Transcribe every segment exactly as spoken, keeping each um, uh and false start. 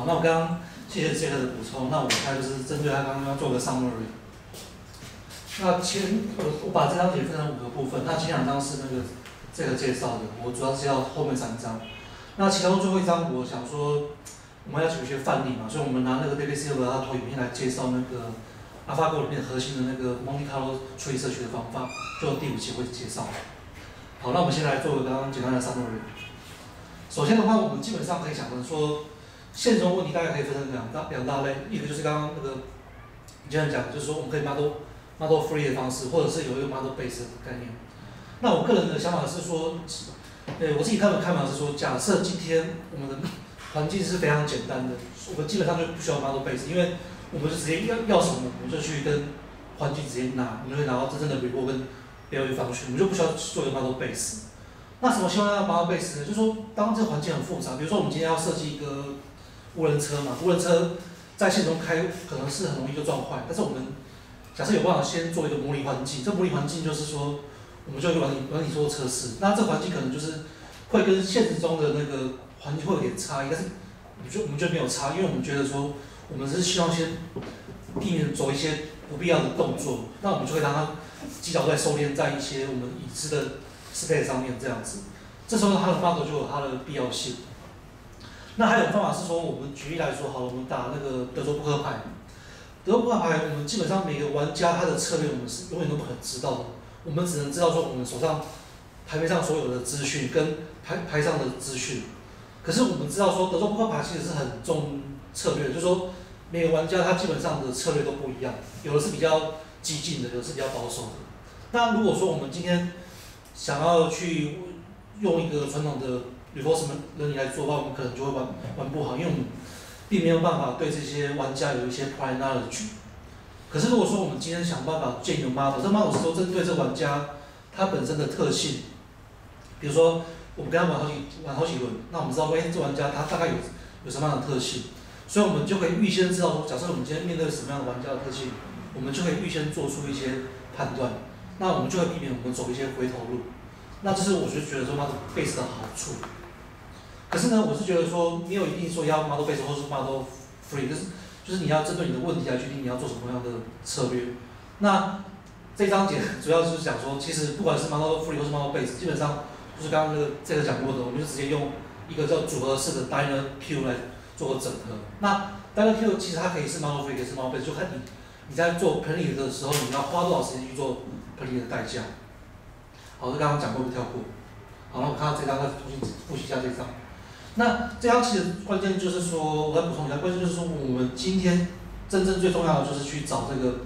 那我刚刚谢谢 Jack 的补充，那我开就是针对他刚刚做个 summary。那前我我把这张节分成五个部分，那前两张是那个这个介绍的，我主要是要后面三张。那其中最后一张，我想说我们要举一些范例嘛，所以我们拿那个 David Silver 他投影片来介绍那个 AlphaGo 里面核心的那个 Monte Carlo Tree 社区的方法，就第五期会介绍。好，那我们先来做个刚刚简单的 summary。首先的话，我们基本上可以想的说，现中问题大概可以分成两大两大类，一个就是刚刚那个你这样讲，就是说我们可以 model model free 的方式，或者是有一个 model base 的概念。那我个人的想法是说，呃，我自己看的看法是说，假设今天我们的环境是非常简单的，我们基本上就不需要 model base， 因为我们就直接要要什么，我们就去跟环境直接拿，我们就会拿到真正的 report 跟标语方式，我们就不需要做一个 model base。那什么情况下 model base 呢？就是说，当这个环境很复杂，比如说我们今天要设计一个无人车嘛，无人车在现中开可能是很容易就撞坏，但是我们假设有办法先做一个模拟环境，这模拟环境就是说，我们就软体软体做测试，那这个环境可能就是会跟现实中的那个环境会有点差异，但是我们就我们就没有差，因为我们觉得说，我们是希望先避免走一些不必要的动作，那我们就会让它基脚在收敛在一些我们已知的 state 上面这样子，这时候它的 model 就有它的必要性。那还有方法是说，我们举例来说好了，我们打那个德州扑克牌，德州扑克牌我们基本上每个玩家他的策略我们是永远都不可能知道的，我们只能知道说我们手上牌面上所有的资讯跟牌牌上的资讯。可是我们知道说德州扑克牌其实是很重策略，就是说每个玩家他基本上的策略都不一样，有的是比较激进的，有的是比较保守的。那如果说我们今天想要去用一个传统的 reinforcement learning 来做的话，我们可能就会玩玩不好，因为我们并没有办法对这些玩家有一些 prior knowledge。可是如果说我们今天想办法建一个 model， 这 model 是说针对这玩家他本身的特性，比如说我们跟他玩好几玩好几轮，那我们知道说，哎，这玩家他大概有有什么样的特性，所以我们就可以预先知道说，假设我们今天面对什么样的玩家的特性，我们就可以预先做出一些判断。那我们就会避免我们走一些回头路，那这是我就觉得说 model base 的好处。可是呢，我是觉得说没有一定说要 model base 或是 model free， 就是就是你要针对你的问题来决定你要做什么样的策略。那这章节主要就是讲说，其实不管是 model free 或是 model base， 基本上就是刚刚那个这个讲过的，我们就直接用一个叫组合式的 Diner Q 来做个整合。那 Diner Q 其实它可以是 model free， 也是 model base， 就看你你在做 planning 的时候，你要花多少时间去做 planning 的代价。好，这刚刚讲过，就跳过。好，那我看到这张，再重新复习一下这张。那这张其实关键就是说，我再补充一下，关键就是说，我们今天真正最重要的就是去找这个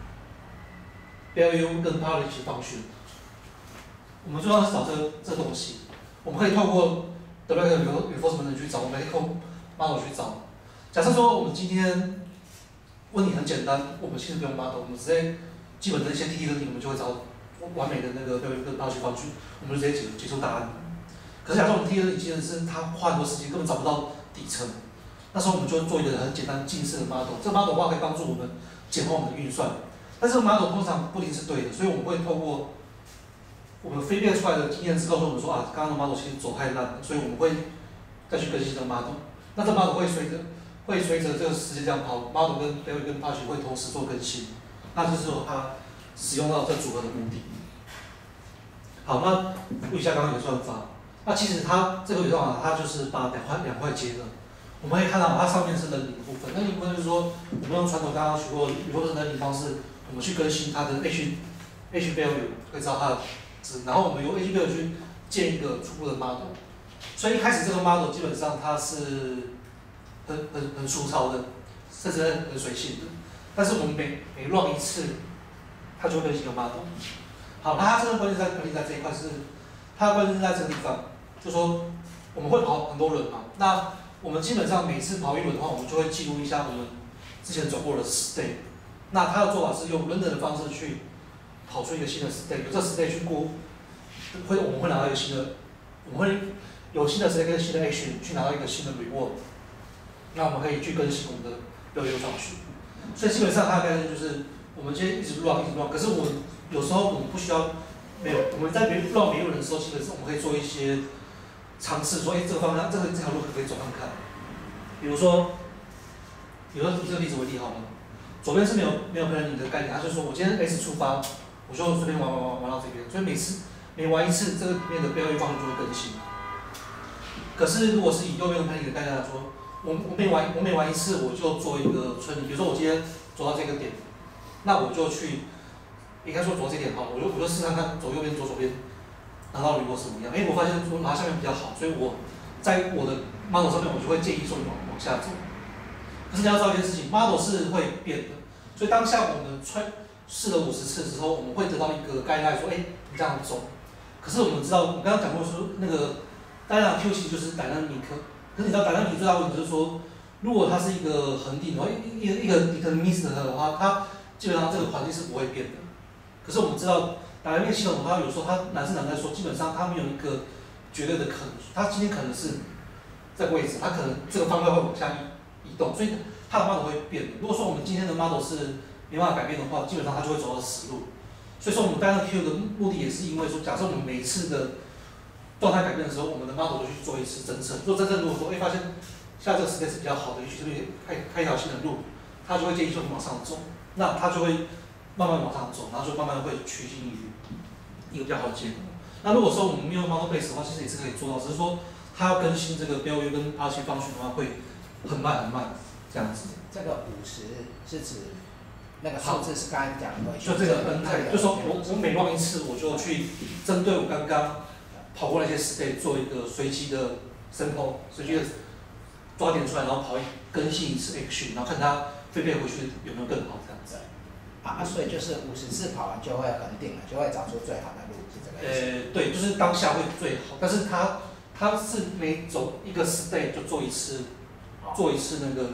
value 跟 policy function。我们最重要是找这个这个东西。我们可以透过 direct reinforcement 去找，我们可以透过 model 去找。假设说我们今天问题很简单，我们其实不用 model， 我们直接基本的一些 T T 问题，我们就会找完美的那个 value 跟 policy function， 我们就直接解解出答案。可是假设我们 T T 问题其实是他花很多时间，根本找不到底层，那时候我们就做一个很简单近似的 model， 这个 model 的话可以帮助我们简化我们的运算。但是 model 通常不一定是对的，所以我们会透过我们分辨出来的经验是告诉我们说啊，刚刚的 model 其实走太烂了，所以我们会再去更新这个 model。那这 model 会随着会随着这个时间这样跑 ，model 跟 value 跟 policy 会同时做更新，那这是它使用到这组合的目的。好，那复一下刚刚有算法。那其实它这个有算法，它就是把两块两块结合。我们可以看到它上面是人领的部分，那一部分就是说，我们用传统刚刚学过的如果是人领方式，我们去更新它的 H H value， 可以知道它的值，然后我们由 H value 去建一个初步的 model。所以一开始这个 model 基本上它是很很很粗糙的，甚至很随性的。但是我们每每 run 一次，它就会更新一个 model。好，那它这个关键在关键在这一块是，它的关键是在这个地方，就说我们会跑很多轮嘛，那我们基本上每次跑一轮的话，我们就会记录一下我们之前走过的 state。那它的做法是用 random 的方式去跑出一个新的 state， 有这 state 去过，会我们会拿到一个新的，我们会有新的 state 跟新的 action 去拿到一个新的 reward。那我们可以去更新我们的标优上去。所以基本上它的概念就是，我们今天一直 run 一直 run， 可是我们有时候我们不需要，没有我们在 run 每一轮的时候，基本上我们可以做一些尝试，说，哎，这个方向这个这条路可不可以走看看？比如说， 比如说以这个例子为例好了，左边是没有没有 planning 的概念，他就说我今天 S 出发，我就随便玩玩玩玩到这边，所以每次每玩一次，这个里面的标语方式就会更新。可是如果是以右边的 planning 的概念来说，我我每玩我每玩一次，我就做一个村里，比如说我今天走到这个点，那我就去，应该说走到这点好了，我就我就试看看走右边走左边，拿到结果什么样？哎，我发现我拿下面比较好，所以我在我的 model 上面我就会建议说你往往下走。可是你要知道一件事情 ，model 是会变的，所以当下我们穿试了五十次之后，我们会得到一个概念说，哎，你这样走。可是我们知道，我刚刚讲过说那个 dynamic Q 其实就是 dynamic， 可是你知道 dynamic 最大问题就是说，如果它是一个恒定的话，一一个 deterministic 的话，它基本上这个环境是不会变的。可是我们知道 dynamic 系统的话，有时候它难是难在说，基本上它没有一个绝对的可能，它今天可能是这个位置，它可能这个方向会往下移移动，所以它的 model 会变的。如果说我们今天的 model 是没办法改变的话，基本上它就会走到死路。所以说我们 dynamic Q 的目的也是因为说，假设我们每一次的状态改变的时候，我们的 model 就去做一次侦测。做侦测如果说哎发现现在这个 state 是比较好的，也许这边开开一条新的路，它就会建议说你往上走，那它就会慢慢往上走，然后就慢慢会趋近于一个比较好的结果。那如果说我们没有 model base 的话，其实也是可以做到，只是说它要更新这个标约跟 R 七方群的话会很慢很慢这样子。 这个五十是指那个数字是刚才讲的， 就这个 n 态，就说我我每 run 一次，我就去针对我刚刚跑过那些 state 做一个随机的 sample， 随机的抓点出来，然后跑一更新一次 action， 然后看它分配回去有没有更好这样子。 啊，所以就是五十次跑完就会恒定了，就会找出最好的路，是这个意思。 呃，对，就是当下会最好，但是它它是每走一个 state 就做一次，做一次那个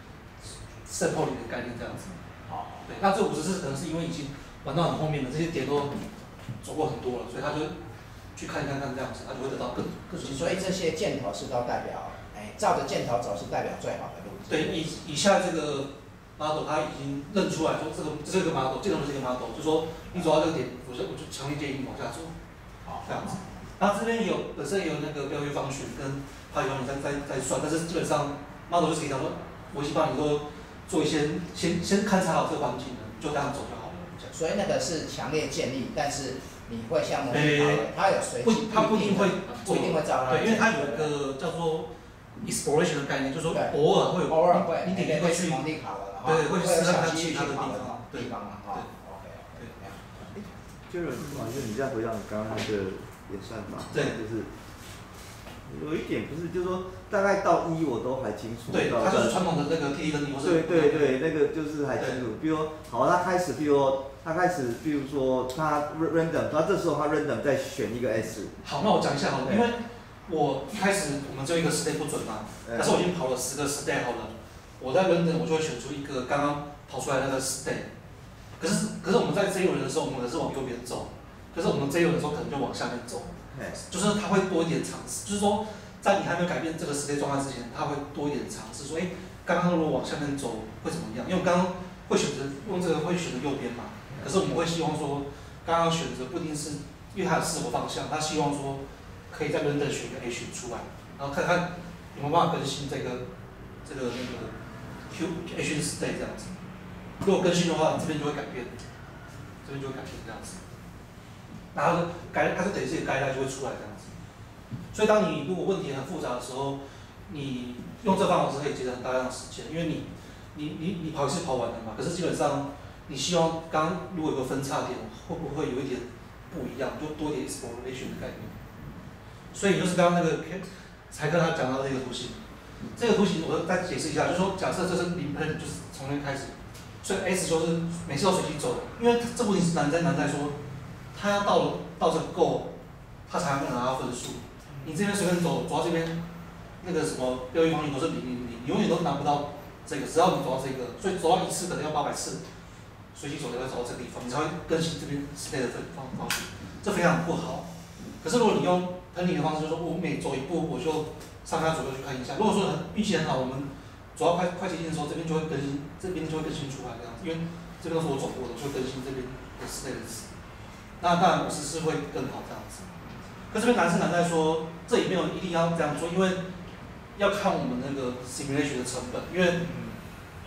sample 里的概念这样子。对，那这五十次可能是因为已经玩到很后面了，这些点都走过很多了，所以他就去看看看这样子，他就会得到更更清楚。 所以这些箭头是都代表，哎，照着箭头走是代表最好的路。 对，以以下这个 model 他已经认出来说这个这是一个 model， 箭头是一个 model， 就说你走到这个点，我就我就强烈建议你往下走，这样子。然后这边有本身也有那个标约方群跟它有你在在在算，但是基本上 model 就是给他说，我已经帮你都做一些先先勘察好这个环境了，就这样走就好了。 所以那个是强烈建议，但是你会像模拟考的，它有随机， 它不一定会不一定会照它。 对，因为它有一个叫做 exploration 的概念，就是说偶尔会有， 偶尔会， 你得会去模拟考了， 对，会去试看看其其他的地方， 地方嘛，哈。OK， 对。就是王就你再回到你刚刚那个演算法， 对， 就是有一点不是，就是说大概到一我都还清楚。 对，它就是传统的那个 T D 分离模式。 对对对，那个就是还清楚。比如说，好，他开始，比如说他开始，比如说他 random， 他这时候他 random 再选一个 S。 好，那我讲一下好了，因为我一开始我们只有一个 state 不准嘛，但是我已经跑了十个 state 好了，我在 random 我就会选出一个刚刚跑出来那个 state。可是可是我们在 zero 人的时候，我们可是往右边走，可是我们 zero 的时候可能就往下面走，就是它会多一点尝试，就是说。在你还没有改变这个 state 状态之前，它会多一点尝试，说，哎，刚刚如果往下面走会怎么样？因为刚刚会选择用这个会选择右边嘛，可是我们会希望说，刚刚选择不一定是，因为它有四个方向，他希望说可以在 random 选一个 A 选出来，然后看看有没有办法更新这个这个那个 Q H state 这样子。如果更新的话，这边就会改变，这边就会改变这样子，然后改它就等于是改代就会出来这样子。所以，当你如果问题很复杂的时候，你用这方法是可以节省很大量的时间，因为你，你你你跑一次跑完了嘛，可是基本上你希望刚如果有个分叉点，会不会有一点不一样，就多一点 exploration 的概念。所以就是刚刚那个才跟他讲到这个图形，这个图形我再解释一下，就是说假设这是零 plan， 就是从零开始，所以 S 就是每次都随机走的，因为这部题是难在难在说，它要到了到这个 goal， 它才能拿到分数。你这边随便走，走到这边，那个什么标语方程都是零零零，你永远都拿不到这个。只要你走到这个，所以走到一次可能要八百次，随机走才会走到这个地方，你才会更新这边 state 的方方式，这非常不好。可是如果你用喷淋的方式，就是说我每走一步我就上下左右去看一下。如果说很运气很好，我们走到快快接近的时候，这边就会更新，这边就会更新出来这样子，因为这边都是我走过的，就会更新这边的 state 值。那当然五十是会更好这样子。可这边难是难在说，这也没有一定要这样做，因为要看我们那个 simulation 的成本，因为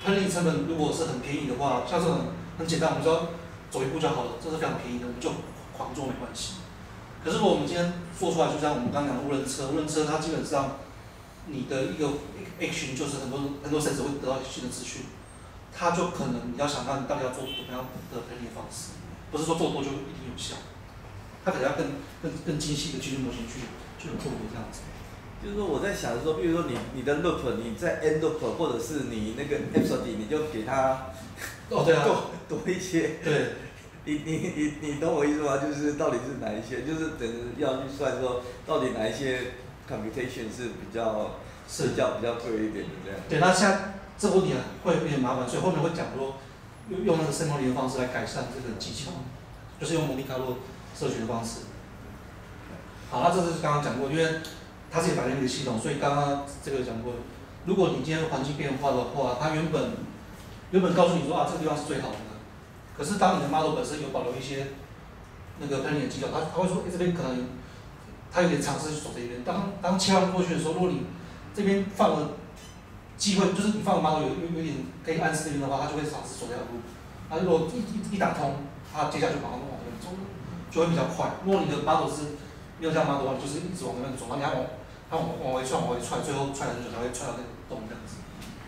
planning 成本如果是很便宜的话，像这种很简单，我们只要走一步就好了，这是非常便宜的，我们就狂做没关系。可是如果我们今天做出来，就像我们刚刚讲的无人车，无人车它基本上你的一个 action 就是很多很多 sensor 会得到新的资讯，它就可能你要想看你到底要做怎么样的 planning 方式，不是说做多就一定有效，它可能要更更更精细的基础模型去去做这样子。 就是说我在想的时候，比如说你你的 loop， 你在 end loop， 或者是你那个 episode， 你就给它哦对啊， 多多一些。 对， 你你你你懂我意思吗？就是到底是哪一些，就是等于要去算说到底哪一些 computation 是比较是比较比较贵一点的这样。 对，那现在这个问题会有点麻烦，所以后面会讲说用用那个 sampling 的方式来改善这个技巧，就是用蒙地卡洛社群的方式。好，那这是刚刚讲过，因为它是一个百年的系统，所以刚刚这个讲过，如果你今天环境变化的话，它原本原本告诉你说啊这个地方是最好的，可是当你的 model 本身有保留一些那个 planning 的技巧，它它会说，哎、欸、这边可能它有点尝试去走这边。当当切换过去的时候，如果你这边放了机会，就是你放的 model 有有有点可以暗示这边的话，它就会尝试走这条路。那如果一一一打通，它接下来就马上往这边走了，就会比较快。如果你的 model 是没有这样 model 的话，就是一直往那边走，然后你还往它往往回踹，往回踹，最后踹很久才会踹到那个洞这样子。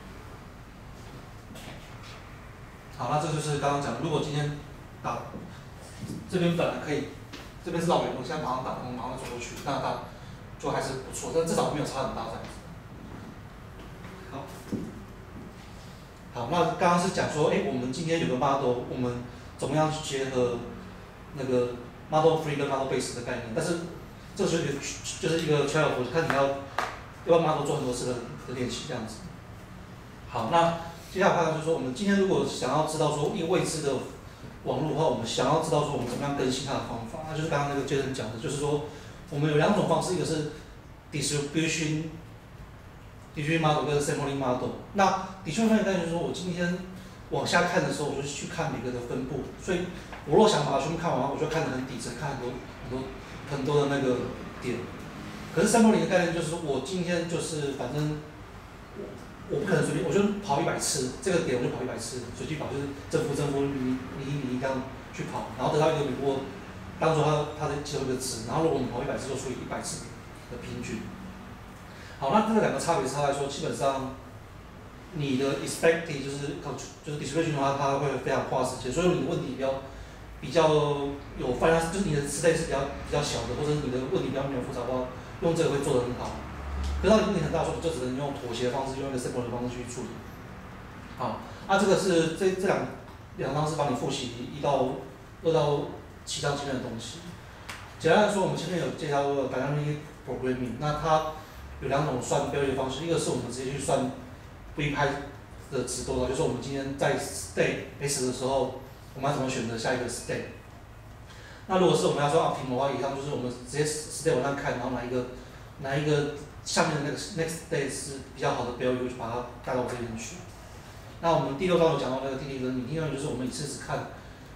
好，那这就是刚刚讲，如果今天打这边本来可以，这边是绕远路，现在马上打通，马上走过去，那它就还是不错，但至少没有差很大这样子。好，好，那刚刚是讲说，哎、欸，我们今天有个 model， 我们怎么样去结合那个 model free 跟 model base 的概念？但是这个就是就是一个 trial， 看你要要 model 做很多次的的练习这样子。好，那接下来看到就是说，我们今天如果想要知道说一个未知的网络的话，我们想要知道说我们怎么样更新它的方法，那就是刚刚那个 Jason 讲的，就是说我们有两种方式，一个是 distribution distribution model 跟 sampling model。那 distribution 概念就是说我今天往下看的时候，我就去看每个的分布，所以我若想把它全部看完，我就看得很底层，看很多很多很多的那个点。可是 sampling 的概念就是说我今天就是反正我不可能随便，我就跑一百次，这个点我就跑一百次，随机跑就是正负正负离离离这样去跑，然后得到一个美国当做它它的其中一个值，然后如果我们跑一百次就除以一百次的平均。好，那这两个差别差来说，基本上你的 expected 就是就是 distribution 的话，它会非常花时间，所以你的问题比较比较有泛滥，就是你的词类是比较比较小的，或者你的问题比较没有复杂的话，用这个会做得很好。可是当你问题很大的时候，你就只能用妥协的方式，用一个 sample 的方式去处理。好，那、啊、这个是这这两两张是帮你复习一到二到七章前面的东西。简单来说，我们前面有介绍过 dynamic programming， 那它有两种算标记方式，一个是我们直接去算 V 拍的值多少，就是我们今天在 state S 的时候，我们要怎么选择下一个 state。那如果是我们要说 optimal 的话，以上就是我们直接 state 往上看，然后哪一个哪一个下面的那个 next state 是比较好的标语，就把它带到这边去。那我们第六章有讲到那个 T D learning， 第六就是我们一次只看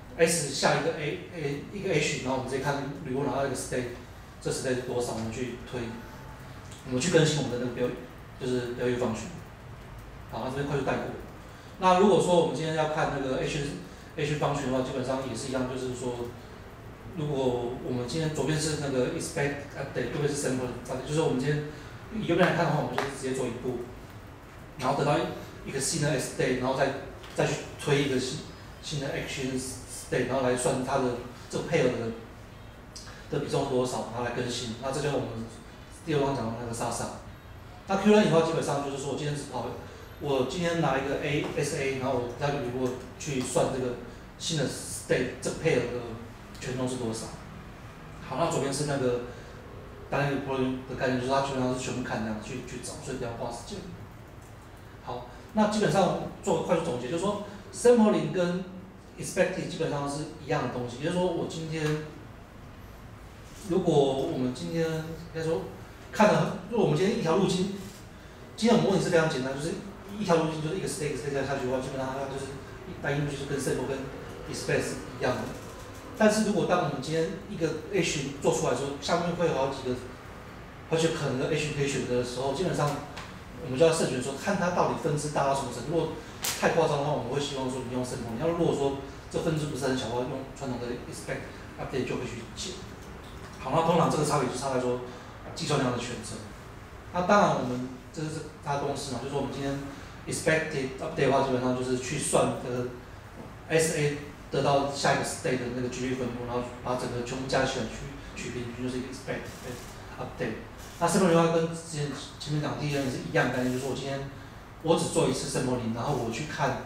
S 下一个 A A 一个 H， 然后我们直接看如果拿到一个 state， 这 state 是多少，我们去推，我们去更新我们的那个标语，就是标语方式。好，那这边快速带过。那如果说我们今天要看那个 H H 方群的话，基本上也是一样，就是说，如果我们今天左边是那个 expect update， 右边是 sample， 就是我们今天以右边来看的话，我们就是直接做一步，然后得到一个新的 state， 然后再再去推一个新新的 action state， 然后来算它的这个配额的的比重是多少，然后来更新。那这就是我们第六章讲的那个 S A S A。那 Q learning 的话，基本上就是说我今天只跑。我今天拿一个 A S A， 然后我再如果去算这个新的 state 这个配额的权重是多少。好，那左边是那个单一个 problem 的概念，就是它基本上是全部看这样去去找，所以比较花时间。好，那基本上做个快速总结，就是说 sampling 跟 expected 基本上是一样的东西，也就是说我今天如果我们今天应该说看了，如果我们今天一条路径，今天我们问题是非常简单，就是一条路径就是一个 state state 下去的话，基本上它就是单一路就是跟 sample 跟 expect 是一样的。但是如果当我们今天一个 H 做出来的时候，下面会有好几个，而且可能的 H 可以选择的时候，基本上我们就要慎选说，看它到底分支大到什么程度。如果太夸张的话，我们会希望说你用 sample。要如果说这分支不是很小的话，用传统的 expect update 就会去解。好，那通常这个差别就差在说计算量的选择。那当然我们这是它的公式嘛，就是说我们今天 expected update 的话，基本上就是去算的 S A 得到下一个 state 的那个几率分布，然后把整个全部加起来去取平均，就是一个 expect update。那 sampling 的话跟之前前面讲的第一个也是一样的概念，就是说我今天我只做一次 sampling， 然后我去看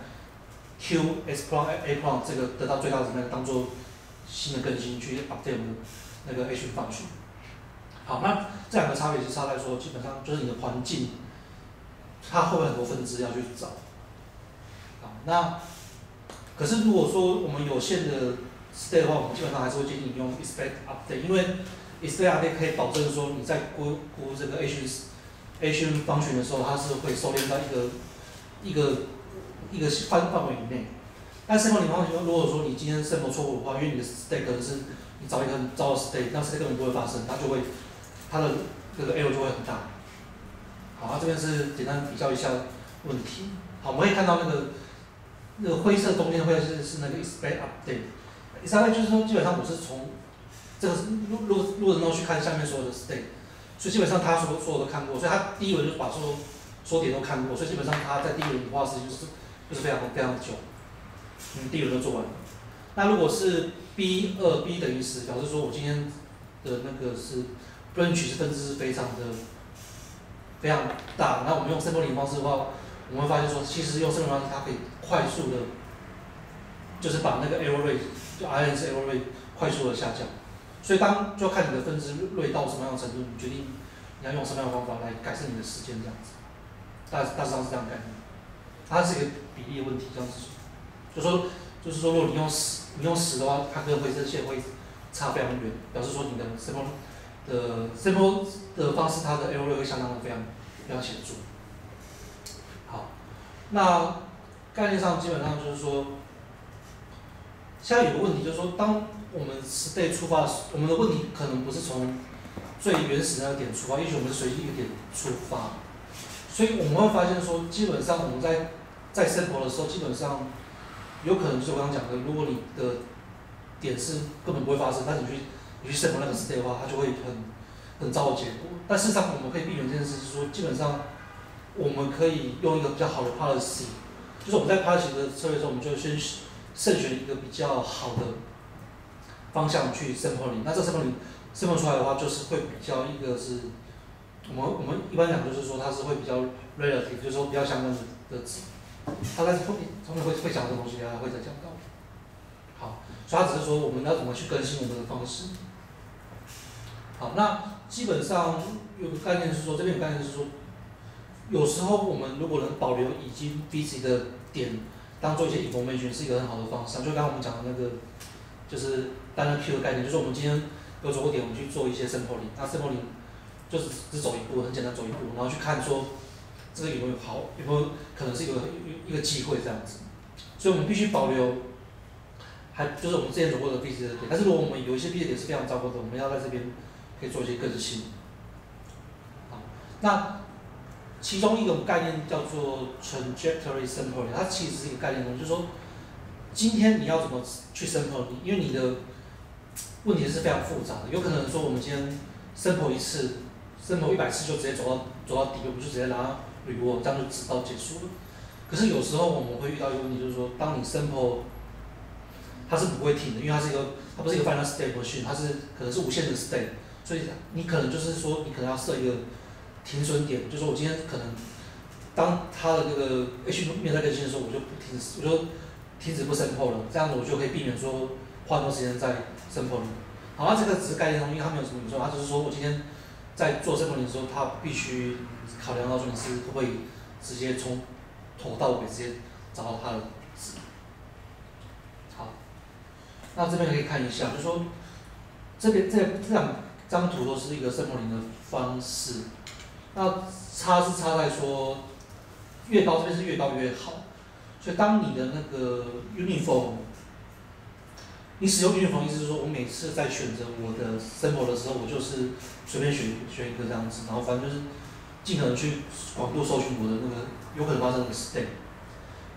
Q S plot A plot 这个得到最大值那个当做新的更新去 update 我们的那个 H function。好，那这两个差别是差在说，基本上就是你的环境，它会不会很多分支要去找。好，那可是如果说我们有限的 state 的话，我们基本上还是会建议你用 expect update， 因为 expect update 可以保证说你在估估这个 H H function 的时候，它是会收敛到一个一个一个范范围以内。但 sample 方面，如果说你今天 sample 错误的话，因为你的 state 可能是你找一个很糟的 state， 那 state 根本不会发生，它就会它的这个 error 就会很大。好，那这边是简单比较一下问题。好，我们可以看到那个那个灰色中间会是是那个 expect update。expect update 就是说，基本上我是从这个路路路人都去看下面所有的 state， 所以基本上他所所有都看过，所以他第一轮就把所有所有点都看过，所以基本上他在第一轮花时间就是就是非常非常久。嗯，第一轮都做完了。那如果是 B 二 B 等于十，表示说我今天的那个是 range 是分支是非常的非常大。那我们用 sampling 方式的话，我们会发现说，其实用 sampling 方式它可以快速的，就是把那个 error rate 就 R N S error rate 快速的下降。所以当就要看你的分支锐到什么样的程度，你决定你要用什么样的方法来改善你的时间这样子。大大致上是这样概念。它是一个比例的问题，这样子说。就说，就是说，如果你用十，你用十的话，它跟灰色线会差非常远，表示说你的 sample 的 sample 的方式，它的 error rate 会相当的非常非常显著。好，那概念上基本上就是说，现在有个问题就是说，当我们 state 出发，我们的问题可能不是从最原始的那个点出发，也许我们是随机一个点出发，所以我们会发现说，基本上我们在在 sample 的时候，基本上有可能就是我刚刚讲的，如果你的点是根本不会发生，但是你去你去 sample 那个 state 的话，它就会很很糟的结果。但事实上，我们可以避免这件事，就是说，基本上我们可以用一个比较好的 policy， 就是我们在 policy 的策略中，我们就先慎选一个比较好的方向去 sampling。那这 sampling sample 出来的话，就是会比较一个是，我们我们一般讲就是说它是会比较 relative， 就是说比较相关的的值。他在后面后面会会讲这个东西，他会再讲到。好，所以他只是说我们要怎么去更新我们的方式。好，那基本上有个概念是说，这边有概念是说，有时候我们如果能保留已经 busy 的点，当做一些 information 是一个很好的方式。就刚刚我们讲的那个，就是单个 Q 的概念，就是我们今天有走过点，我们去做一些 sampling， 那 sampling 就只只走一步，很简单走一步，然后去看说。这个有没有好？有没有可能是一个一个机会这样子？所以我们必须保留，还就是我们之前走过的 B C 的点。但是如果我们有一些 B C 点是非常糟糕的，我们要在这边可以做一些更新。好，那其中一种概念叫做 trajectory sampling， 它其实是一个概念，就是说今天你要怎么去 sample， 因为你的问题是非常复杂的，有可能说我们今天 sample 一次 ，sample 一百次就直接走到走到底，我们就直接拿。捋过，这样就直到结束了。可是有时候我们会遇到一个问题，就是说，当你 sample 它是不会停的，因为它是一个，它不是一个 final state machine， 它是可能是无限的 state， 所以你可能就是说，你可能要设一个停损点，就是说我今天可能当它的这个 H 没有在更新的时候，我就不停止，我就停止不 sample 了，这样子我就可以避免说花很多时间在 sample 里。好，那这个只是概念上，因为它没有什么宇宙，它只是说我今天在做 sample 的时候，它必须考量到说你是会不会直接从头到尾直接找到它的值。好，那这边可以看一下，就是说这边这这两张图都是一个 sampling 的方式。那差是差在说越高这边是越高越好，所以当你的那个 uniform， 你使用 uniform 意思是说我每次在选择我的 sample 的时候，我就是随便选选一个这样子，然后反正就是。尽可能去广度搜寻我的那个有可能发生的 state，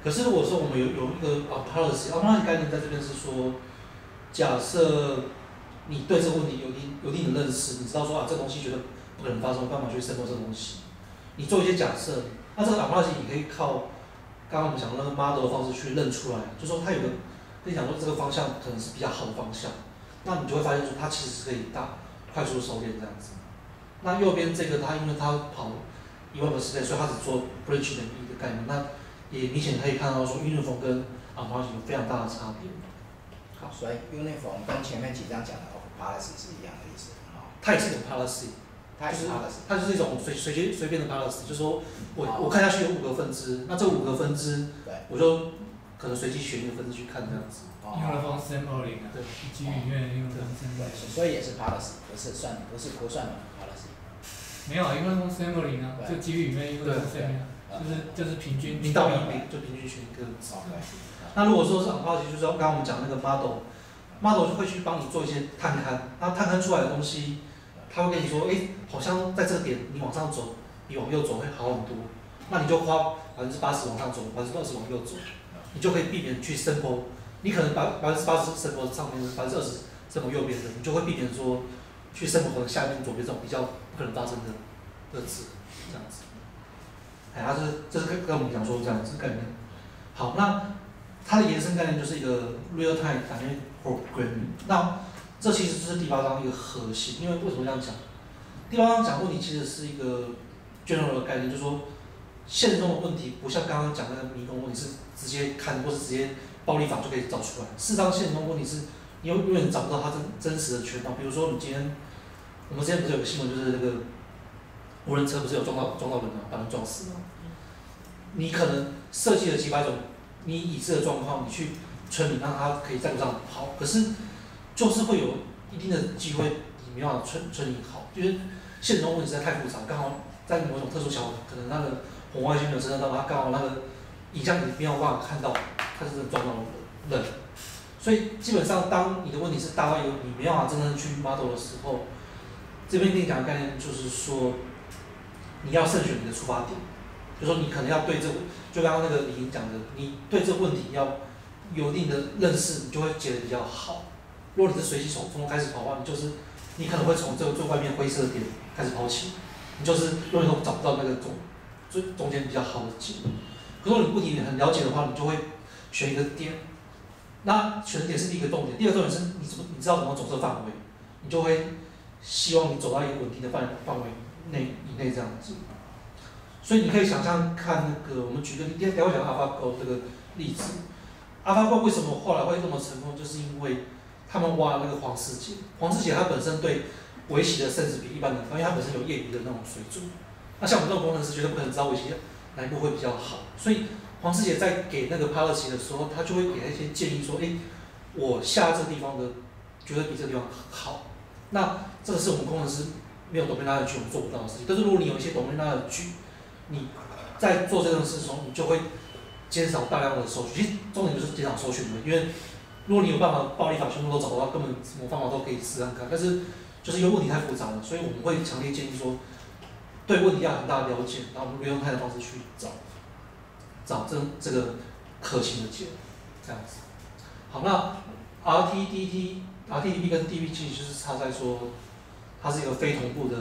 可是如果说我们有有一个 policy，policy 概念在这边是说，假设你对这个问题有一定有一定的认识，你知道说啊这东西绝对不可能发生，干嘛去渗透这个东西？你做一些假设，那这个 policy 你可以靠刚刚我们讲的那个 model 的方式去认出来，就说它有个跟你讲说这个方向可能是比较好的方向，那你就会发现说它其实是可以大快速收敛这样子。那右边这个它因为它跑一万个时间，所以它只做 bridge 等于一个概念，那也明显可以看到说 uniform 跟 unpolicy 有非常大的差别。 好，所以 uniform 跟前面几章讲的 of policy 是一样的意思，哦。 它也是一种 policy， 它也是 policy， 它就是一种随随便随便的 policy， 就是说我、哦、我看下去有五个分支，那这五个分支，我就可能随机选一个分支去看这样子。 uniform sampling 啊， 对， 基于里面的 uniform sampling， 所以也是 policy， 不是算不是不算 policy。 没有 uniform sampling 啊，就基于里面 uniform sampling， 就是就是平均零到一比就平均选一个。那如果说是 unpolicy， 就是刚刚我们讲那个 model，model 就会去帮你做一些探勘，那探勘出来的东西，他会跟你说，哎，好像在这个点你往上走比往右走会好很多，那你就花百分之八十往上走，百分之二十往右走，你就可以避免去 sample。你可能百百分之八十 sample 上面，百分之二十 sample 右边的，你就会避免说去 sample 可能下面左边这种比较不可能发生的的值，这样子。哎，它是这是跟跟我们讲说这样子概念。好，那它的延伸概念就是一个 real time dynamic programming。那这其实就是第八章一个核心，因为为什么这样讲？第八章讲问题其实是一个 general 的概念，就是说现实中的问题不像刚刚讲的那个迷宫问题是直接看或是直接暴力法就可以找出来。事实上，现实中问题是你永远找不到它真真实的全貌。比如说，你今天我们之前不是有个新闻，就是那个无人车不是有撞到撞到人吗？把人撞死了。你可能设计了几百种你已知的状况，你去村里让它可以在路上跑，可是就是会有一定的机会你没办法村村里好，因为现实中问题实在太复杂，刚好在某种特殊桥，可能那个红外线没有侦测到，它刚好那个影像你没有办法看到，它是撞到人。所以基本上，当你的问题是大到有你没办法真正去 model 的时候，这边跟你讲的概念就是说，你要慎选你的出发点，就说你可能要对这个，就刚刚那个李莹讲的，你对这个问题要有一定的认识，你就会解得比较好。如果你是随机从从头开始跑的话，你就是你可能会从这个最外面灰色的点开始跑起，你就是永远都找不到那个中最中间比较好的解。可是如果你问题很了解的话，你就会选一个点。那选的点是第一个重点，第二个重点是你怎么你知道怎么走这个范围，你就会希望你走到一个稳定的范范围内以内这样子。所以你可以想象看那个，我们举个例，待会讲 AlphaGo 这个例子。AlphaGo 为什么后来会这么成功，就是因为他们挖那个黄世杰，黄世杰他本身对围棋的甚至比一般人高，因为他本身有业余的那种水准。那像我们这种工程师绝对不可能知道围棋哪一步会比较好，所以黄世杰在给那个 policy 的时候，他就会给他一些建议说，哎，我下这个地方的绝对比这个地方好。那这个是我们工程师没有 domain knowledge 我们做不到的事情。但是如果你有一些 domain knowledge，你在做这件事的时候，你就会减少大量的收取。其实重点就是减少收取的，因为如果你有办法暴力法全部都找到，根本什么方法都可以试看看。但是就是因为问题太复杂了，所以我们会强烈建议说，对问题要很大的了解，然后我们利用它的方式去找。找这这个可行的解，这样子。好，那 R T D T、R T D P 跟 D P 其实就是差在说，它是一个非同步的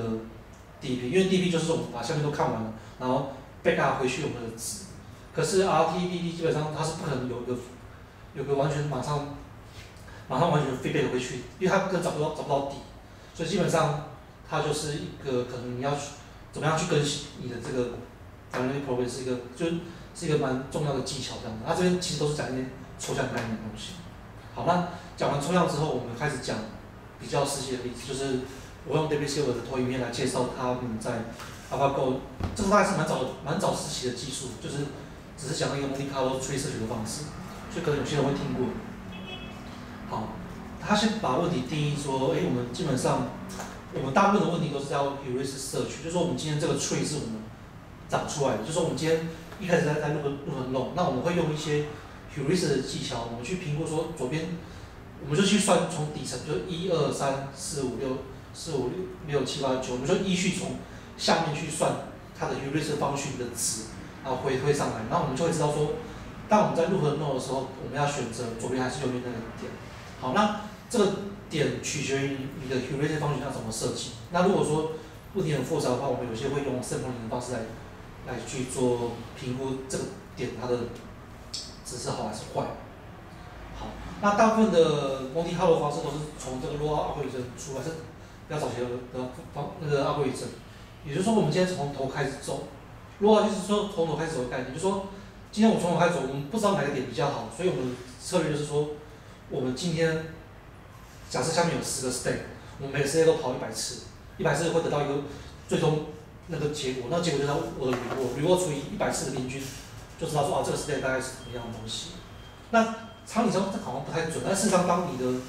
D P， 因为 D P 就是我们把下面都看完了，然后 backup 回去我们的值。可是 R T D T 基本上它是不可能有一个有个完全马上马上完全 feedback 回去，因为它根本找不到找不到底，所以基本上它就是一个可能你要怎么样去更新你的这个 dynamic program 是一个就是。是一个蛮重要的技巧，这样子。它这边其实都是讲一些抽象概念的东西。好，那讲完抽象之后，我们开始讲比较实际的例子，就是我用 David Silver 的投影片来介绍他们在 AlphaGo， 这个大概是蛮早蛮早时期的技术，就是只是讲一个 Monte Carlo tree search 的方式，所以可能有些人会听过。好，他先把问题定义说，哎，我们基本上我们大部分的问题都是要 heuristic search，就是说我们今天这个 tree 是我们长出来的，就是说我们今天一开始在在录录很弄，那我们会用一些 heuristic 的技巧，我们去评估说左边，我们就去算从底层，就一二三四五六四五六六七八九，我们就依序从下面去算它的 heuristic function 的值，然后回推上来，然后我们就会知道说，大当我们在入合 node 的时候，我们要选择左边还是右边那个点。好，那这个点取决于你的 heuristic function 要怎么设计。那如果说问题很复杂的话，我们有些会用 sampling 的方式来来去做评估这个点它的值是好还是坏。好，那大部分的 Monte Carlo 方式都是从这个 Low algorithm 出来，是比较早期的方那个 algorithm。也就是说，我们今天从头开始走 ，Low 就是说从头开始走的概念，就是说今天我们从头开始走，我们不知道哪个点比较好，所以我们的策略就是说，我们今天假设下面有十个 state， 我们每个 state 都跑一百次，一百次会得到一个最终那个结果，那结果就是我的 reward，reward 除以一百次的平均，就知道说啊这个 state 大概是什么样的东西。那常理上这好像不太准，但事实上当你的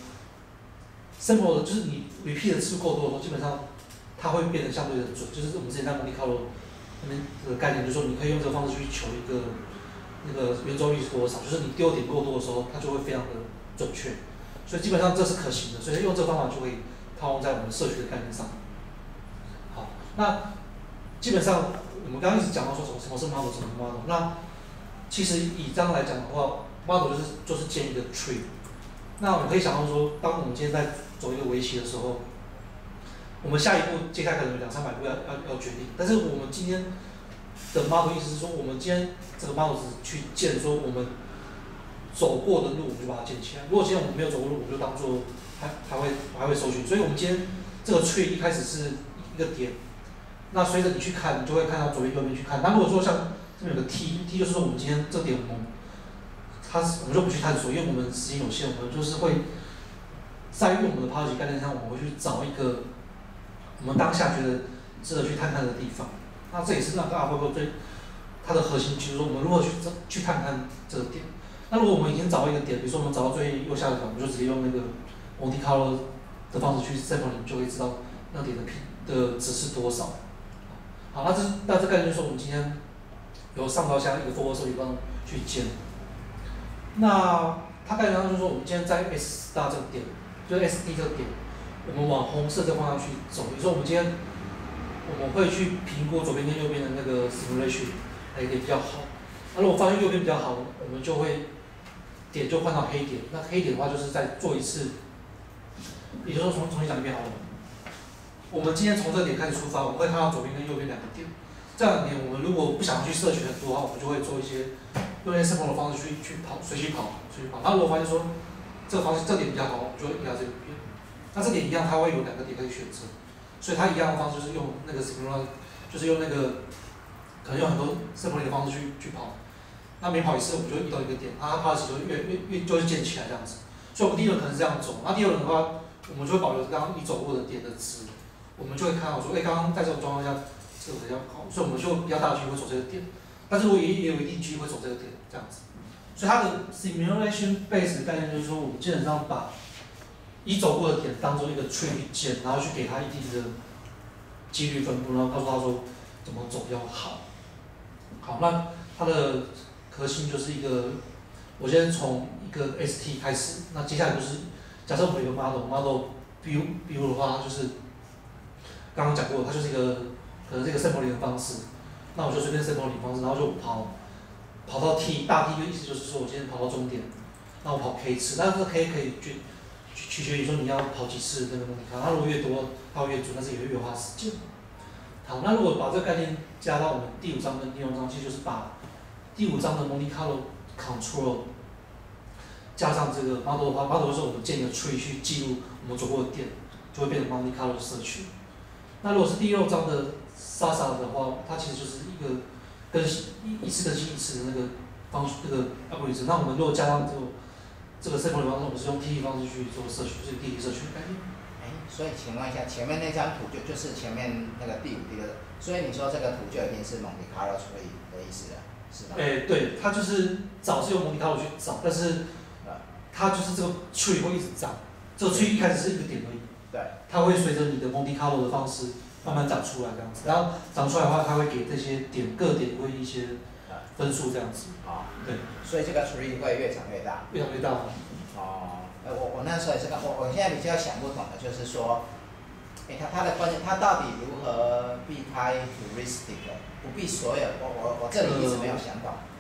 sample 就是你 repeat 的次数够多的时候，基本上它会变得相对的准。就是我们之前在 Monte Carlo 那边的概念，就是说你可以用这个方式去求一个那个圆周率是多少，就是你丢点够多的时候，它就会非常的准确。所以基本上这是可行的，所以用这个方法就可以套用在我们社区的概念上。好，那基本上我们刚刚一直讲到说什么什么是 model， 什么是 model。那其实以这样来讲的话 ，model 就是就是建一个 tree。那我们可以想到说，当我们今天在走一个围棋的时候，我们下一步接下来可能有两三百步要要要决定，但是我们今天的 model 意思是说，我们今天这个 model 只去建说我们走过的路，我们就把它建起来。如果今天我们没有走过路，我们就当做还还会还会搜寻。所以我们今天这个 tree 一开始是一个点，那随着你去看，你就会看到左边右边去看。那如果说像这边有个 t，t 就是说我们今天这个点我们它是我们就不去探索，因为我们时间有限，我们就是会在用我们的 project 概念上，我们会去找一个我们当下觉得值得去探看的地方。那这也是那个 AlphaGo 最它的核心，就是说我们如何去去探看这个点。那如果我们已经找到一个点，比如说我们找到最右下角，我们就直接用那个 Monte Carlo 的方式去 sampling， 就可以知道那点的平的值是多少。好，那这那这概念就是说我们今天由上到下一个 forward 收集方去建。那它概念上就是说，我们今天在 S 大这个点，就是 S D 这个点，我们往红色这个方向去走。比如说我们今天我们会去评估左边跟右边的那个 simulation 哪一点比较好。那如果发现右边比较好，我们就会点就换到黑点。那黑点的话，就是再做一次，也就是说重重新讲一遍好了。我们今天从这个点开始出发，我们会看到左边跟右边两个点。这两个点，我们如果不想去摄取很多的话，我们就会做一些用一些 sample 的方式去去跑，随机跑，随机跑。那如果发现说这个方式这点比较好，我们就会移到这边。那这点一样，它会有两个点可以选择，所以它一样的方式就是用那个 simulation， 就是用那个可能用很多 sample 的方式去去跑。那每跑一次，我们就会移到一个点，那它跑起就越越越就会建起来这样子。所以我们第一轮可能是这样走，那第二轮的话，我们就会保留刚刚你走过的点的值，我们就会看到说，哎，刚刚在这种状况下，这个比较好，所以我们就比较大的机会走这个点。但是我也也有一定机会走这个点，这样子。所以它的 simulation base 的概念就是说，我们基本上把已走过的点当做一个 tree 去建，然后去给它一定的几率分布，然后告诉他说怎么走比较好。好，那它的核心就是一个，我先从一个 S T 开始，那接下来就是假设我们有一个 model，model view view 的话，它就是刚刚讲过，它就是一个可能是一个 sampling 的方式。那我就随便 sampling 方式，然后就跑跑到 T 大 T 的意思就是说我今天跑到终点，那我跑 K 次，但是 K 可以取取决于说你要跑几次那个问题，它如果越多它会越准，但是也会越花时间。好，那如果把这个概念加到我们第五章跟第六章，其实就是把第五章的 Monte Carlo control 加上这个 model 的话 ，model 就是我们建一个 tree 去记录我们走过的点，就会变成 Monte Carlo 社区。那如果是第六章的 S A S A 的话，它其实就是一个更新一一次更新一次的那个方那个 algorithm。那我们如果加上这个这个 sample 的方式，我们是用 T 方式去做社区，就是地理社区的概念。 哎，所以请问一下，前面那张图就就是前面那个第五、第六，所以你说这个图就一定是 Monte Carlo tree 的意思了，是吧？ 哎，对，它就是找是用 Monte Carlo去找，但是它就是这个 tree 会一直长，这个 tree 一开始是一个点而已， 对， 它会随着你的 Monte Carlo 的方式慢慢长出来这样子，然后长出来的话，它会给这些点各点会一些分数这样子。 啊、哦， 对， 所以这个 tree 会越长越大。 越长越大。 哦，呃，我我那时候也是看，我我现在比较想不懂的就是说，哎，它它的关键，它到底如何避开 heuristic 的，不避所有？我我我这里一直没有想懂。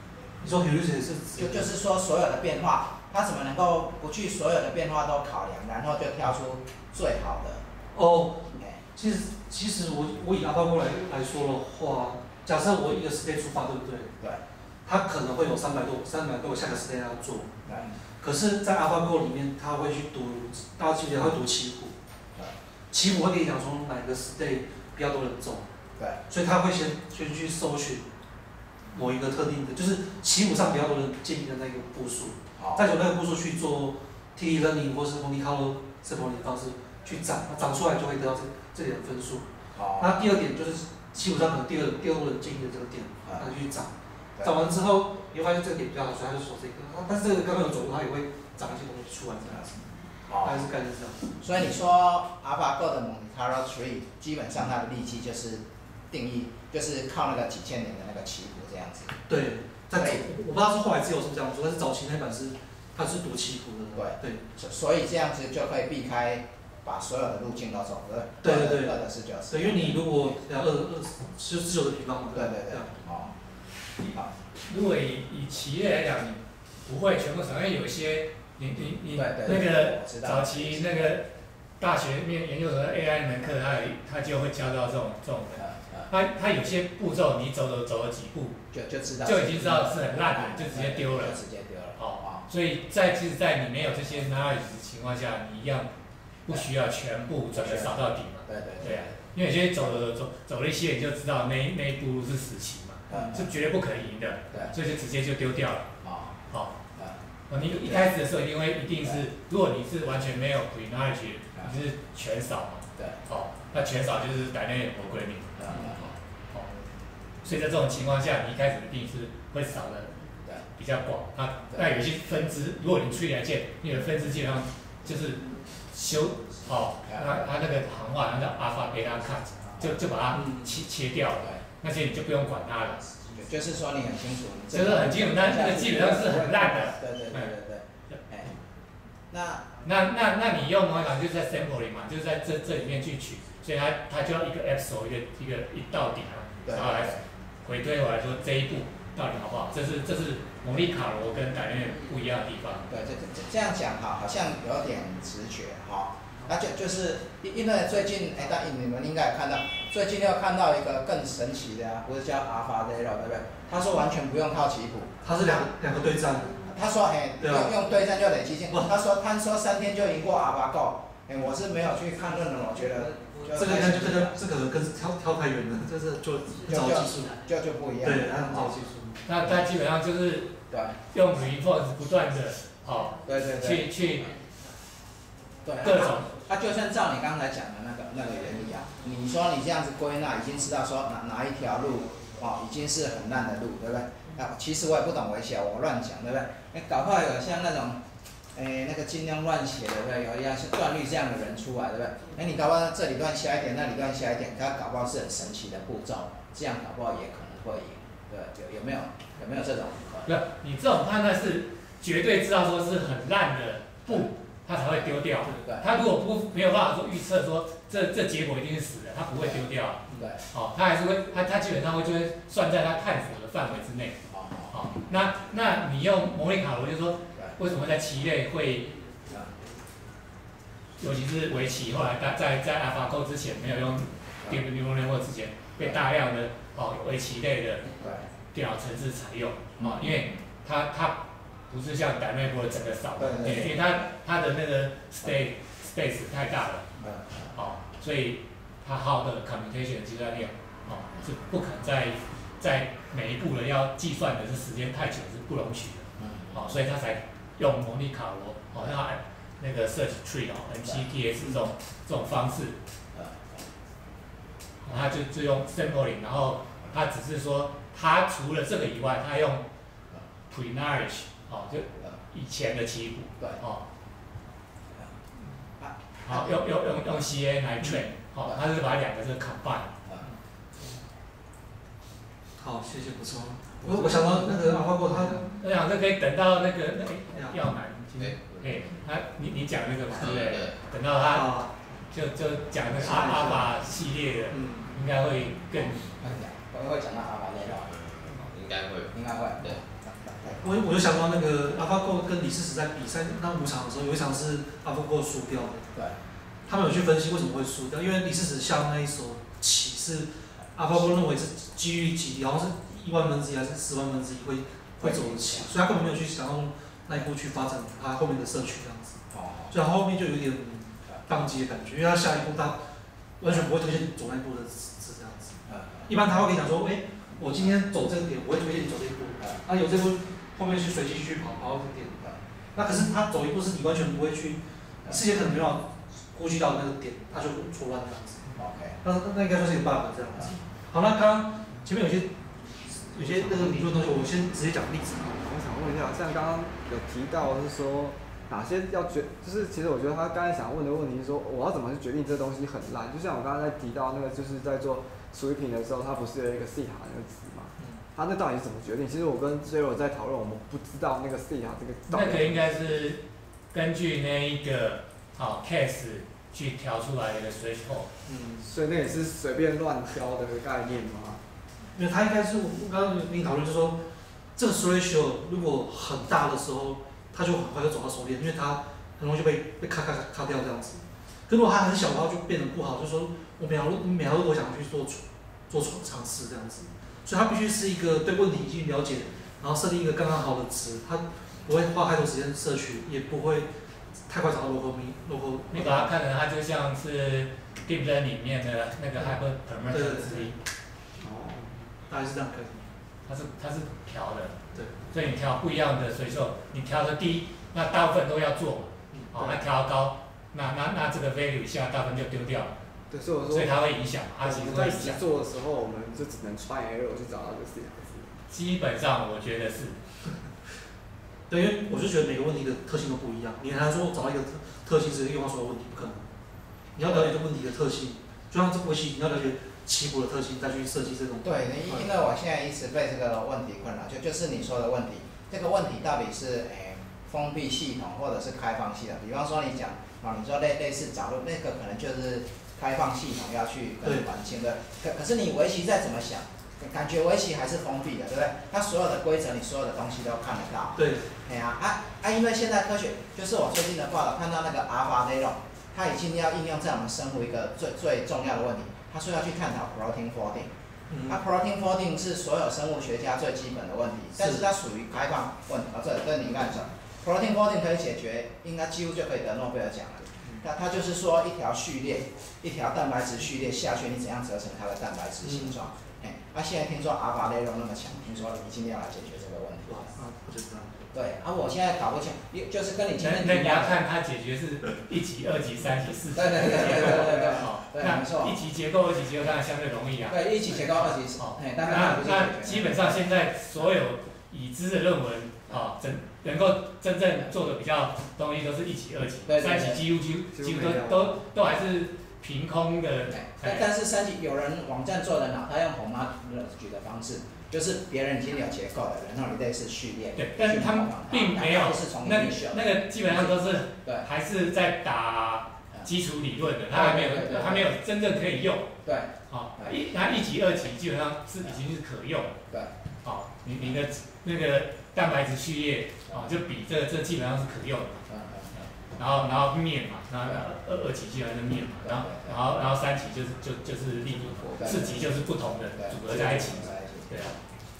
你说 heuristic 是就就是说所有的变化，它怎么能够不去所有的变化都考量，然后就挑出最好的？ 哦， 哎， 其实其实我我以 AlphaGo 来来说的话，假设我一个 state 出发，对不对？ 对。 它可能会有三百多三百多个下个 state 要做。 对。 可是，在 AlphaGo 里面，它会去读，大家记不记得会读棋谱？ 对。 棋谱会跟你讲说哪个 state 比较多人走。 对。 所以他会先先去搜寻某一个特定的，就是棋谱上比较多人建议的那个步数，再由那个步数去做 T D learning 或是 Monte Carlo sampling 的方式去长，长出来就会得到这这点分数。那第二点就是棋谱上可能第二第二人建议的这个点，他去长，长完之后你会发现这个点比较好，所以他就锁这个。但是这个刚刚有走过，他也会长一些东西出来这样子。大概是概念这样。 所以你说 AlphaGo 的 Monte Carlo tree 基本上它的利基就是定义，就是靠那个几千年的那个棋谱这样子。 对，在我不知道是后来自由是这样说，但是早期那版是它是读棋谱的。对。对。所以这样子就可以避开把所有的路径都走，对不对？对对对。 二的是九十。 对，因为你如果二二是自由的平方嘛。 对对对。哦。 好。如果以以企业来讲，你不会全部省，因为有一些。你你你那个早期那个大学面研究所的 A I 那门课，他有他就会教到这种这种的，他他有些步骤你走走走了几步， 就就知道就已经知道是很烂的，就直接丢了， 直接丢了。 哦，所以在其实，在你没有这些 knowledge 的情况下，你一样不需要全部整个扫到底嘛。 对对对啊，因为有些走走走走了一些，你就知道那那一步路是死棋嘛，是绝对不可赢的，所以就直接就丢掉了。好。哦，你一开始的时候一定会一定是，如果你是完全没有 pre-knowledge， 你是全扫嘛。 对。 哦，那全扫就是dynamic programming。 嗯嗯。 哦，所以在这种情况下，你一开始一定是会扫的比较广。那那有些分支，如果你出来见，你的分支基本上就是修，哦，它它那个行话，它叫 alpha beta cut， 就就把它切切掉了，那些你就不用管它了。 就是说你很清楚， 就是很清楚，那那个基本上是很烂的。 对对对对对。哎，那那那那你用模拟考就是在 sampling 嘛，就是在这这里面去取，所以它它就要一个 episode 一个一个一到底嘛，然后来回推回来说这一步到底好不好，这是这是模拟卡罗跟改练不一样的地方。 对，这这这样讲哈，好像有点直觉哈。那就就是因为最近哎，但你们应该也看到，最近又看到一个更神奇的啊，不是叫 AlphaZero 对不对？他说完全不用靠棋谱， 他是两两个对战。 他说哎，用用对战就累积性。他说他说三天就赢过 AlphaGo， 哎，我是没有去看论文，我觉得这个跟这个这个跟挑挑太远了，这是就找技术， 就就不一样。 对，他找技术。 那他基本上就是对用 reinforce 不断的哦， 对对对， 去去对各种。 他、啊、就算照你刚才讲的那个那个原理啊，你说你这样子归纳，已经知道说哪哪一条路哦，已经是很烂的路，对不对？啊，其实我也不懂围棋，我乱讲，对不对？哎，搞不好有像那种，哎，那个尽量乱写的，对不对？有一样是段律这样的人出来，对不对？哎，你搞不好这里乱下一点，那里乱下一点，他搞不好是很神奇的步骤，这样搞不好也可能会赢，对，有有没有有没有这种？ 没有，你这种判断是绝对知道说是很烂的步。他才会丢掉。他如果不没有辦法說預測說這這結果一定是死的，他不會丟掉。 對。 哦，他還是會，他他基本上會就會算在他探索的範圍之內。哦。哦，那那你用模擬卡羅，就是說，為什麼在棋類會，尤其是圍棋，後來在在在 AlphaGo 之前沒有用 Deep Neural Network 之前，被大量的哦圍棋類的電腦程式採用。哦，因為它它。不是像打內波整個掃，因為它它的那個 space space 太大了，哦，所以它耗的 computation 計算量，哦，是不可能在在每一步的要計算的是時間太久是不容許的，哦，所以它才用模擬卡羅，哦，讓它那個 search tree 哦 M C T S 這種這種方式，然後它就就用 sampling，然後它只是說它除了這個以外，它用 pre-knowledge。哦，就以前的棋谱， 对， 哦，好，用用用用 C A 来 train，哦，他是把两个是 combine。 好，谢谢补充。我我想到那个 AlphaGo 它， 我想这可以等到那个那个要买，哎，他你你讲那个嘛，对不对？等到他就就讲那个阿阿法系列的，应该会更。 会会讲到阿法那个。 应该会。 应该会。对。 我我就想到那个 AlphaGo 跟李世石在比赛那五场的时候，有一场是 AlphaGo 输掉的。 对。 他们有去分析为什么会输掉，因为李世石下那一手棋是 AlphaGo 认为是几率极低，好像是一万分之一还是十万分之一会会走的棋，所以他根本没有去想要用那一步去发展他后面的社区这样子。哦。所以他后面就有点宕机的感觉，因为他下一步他完全不会推荐走那一步的是这样子。一般他会跟你讲说，哎、欸，我今天走这个点，我会推荐你走这一步。啊，有这步后面去随机去跑跑到这个点。那可是他走一步是你完全不会去，事先可能没有估计到那个点，他就错乱这样子。OK。那那应该说是一个 bug 这样子。好，那刚刚前面有些有些那个理论东西，我先直接讲例子。 我想问一下，像刚刚有提到是说哪些要决，就是其实我觉得他刚才想问的问题是说，我要怎么去决定这东西很烂？就像我刚刚在提到那个，就是在做 sweeping 的时候，它不是有一个 C 塔那个值嘛？他那到底是怎么决定？其实我跟 Zero 在讨论，我们不知道那个 C 塔这个。 那个应该是根据那一个好、哦、case 去调出来的一个 threshold。 嗯，所以那也是随便乱挑的概念吗？ 因为它应该是我刚刚跟你讨论，就是说这个 threshold 如果很大的时候，它就很快就走到熟练，因为它很容易就被被卡卡卡掉这样子。可如果它很小的话，就变得不好，就是说我每条路每条路都想去做做尝试这样子。所以它必须是一个对问题已经了解，然后设定一个刚刚好的值，它不会花太多时间摄取，也不会太快找到 local local。 你把它看成它就像是 deep learning 里面的那个 hyperparameter 之一。 哦，大概是这样可以。 它是它是调的。 对。 所以你调不一样的水手，你调的低，那大部分都要做嘛。嗯。好，那调高，那那那这个 value 下大部分就丢掉了。 对，所以我说， 所以它会影响，它其实会影响。 在实做的时候，我们就只能 try error 去找到这个 C 塔值。 基本上我觉得是。 对，因为我就觉得每个问题的特性都不一样，你很难说找到一个特特性直接用到所有问题，不可能。你要了解这个问题的特性，就像这围棋，你要了解棋谱的特性，再去设计这种。 对，因为我现在一直被这个问题困扰，就就是你说的问题，这个问题到底是诶、欸、封闭系统或者是开放系统？比方说你讲啊，你说类类似找路那个可能就是开放系统要去跟环境的，可可是你围棋再怎么想，感觉围棋还是封闭的，对不对？它所有的规则，你所有的东西都看得到。 对。哎呀啊啊！因为现在科学，就是我最近的报道看到那个 AlphaNet， 它已经要应用在我们生活一个最最重要的问题，他说要去探讨 protein folding。嗯。它 protein folding 是所有生物学家最基本的问题，但是它属于开放问题。啊，这这你应该讲 protein folding 可以解决，应该几乎就可以得诺贝尔奖了。那它就是说一条序列，一条蛋白质序列下去，你怎样折成它的蛋白质形状？哎、嗯，那、啊、现在听说 AlphaNet 那么强，听说已经要来解决这个问题。 哇，啊，不知道。 对，啊，我现在搞不清，就是跟你今天那那你要看它解决是一级、二级、三级、四级对对对对对对对， 好， 对，没错。 一级结构、二级结构当然相对容易啊。 对，一级结构、二级， 好， 那那基本上现在所有已知的论文啊，真能够真正做的比较东西都是一级、二级，三级几乎几乎几乎都都都还是凭空的。 但但是三级有人网站做的呢，他用 homology 的方式。就是别人已经有结构的人，然后你类似序列， 对，但是他们并没有，那那个基本上都是， 对， 还是在打基础理论的，他还没有，还没有真正可以用， 对， 好，一那一级、二级基本上是已经是可用， 对， 好，你你的那个蛋白质序列，啊，就比这个这基本上是可用的，然后然后面嘛，然后二二级基本上是面嘛，然后然后然后三级就是就就是粒组，四级就是不同的组合在一起。对啊，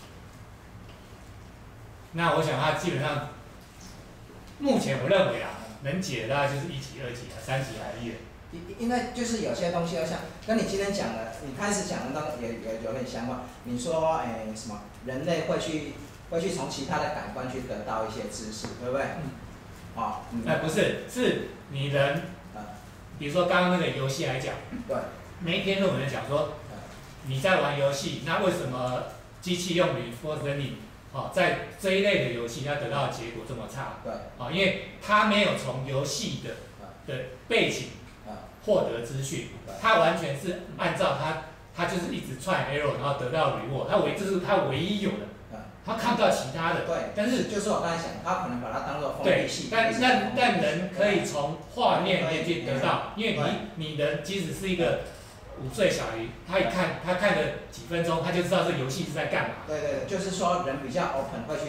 那我想它基本上，目前我认为啊，能解的大概就是一级、二级啊，三级还远。 因因为就是有些东西，要像跟你今天讲的，你开始讲的那也也有点相关。你说，哎、欸，什么人类会去会去从其他的感官去得到一些知识，对不对？嗯。哦。 嗯、哎，不是，是你人，比如说刚刚那个游戏来讲， 对， 每一篇论文讲说。你在玩游戏，那为什么机器用 reinforcement 哦，在这一类的游戏要得到的结果这么差？ 对， 哦，因为它没有从游戏的的背景获得资讯，它完全是按照它，它就是一直 try error， 然后得到 reward， 它唯这是它唯一有的，它看不到其他的。 对， 但是就是我刚才讲，它可能把它当做封闭系。 但但但人可以从画面里面去得到，因为你你人即使是一个。五岁小鱼，他一看，他看了几分钟，他就知道这游戏是在干嘛。 对对对，就是说人比较 open， 会去